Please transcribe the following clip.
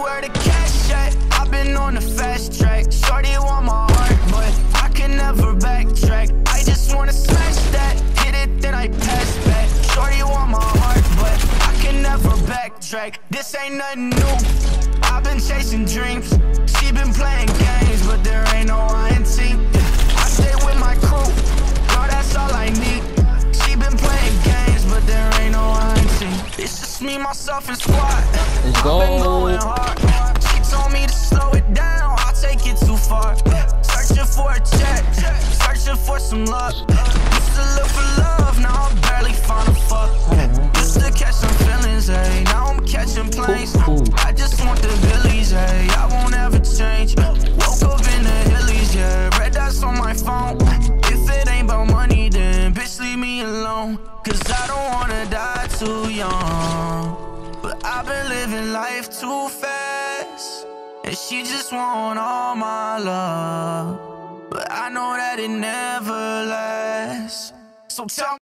where the cash at. I've been on the fast track. Shorty want my heart, but I can never backtrack. I just wanna smash that, hit it, then I pass back. Shorty want my heart, but I can never backtrack. This ain't nothing new. I've been chasing dreams. She been playing games, but there ain't no INT. I stay with my crew, girl, that's all I need. She been playing games, but there ain't no INT. It's just me, myself, and squad. Let's go. I've been going hard. She told me to slow it down, I'll take it too far. Searching for a check, searching for some luck. Used to look for love, now I barely find a fuck. Used to catch some feelings, hey, now I'm catching planes. I just want the billies, hey, I won't ever change. Woke up in the hillies, yeah, red dots on my phone. If it ain't about money, then bitch, leave me alone. Cause I don't wanna die too young, but I've been living life too fast, and she just want all my love, but I know that it never lasts. So tell me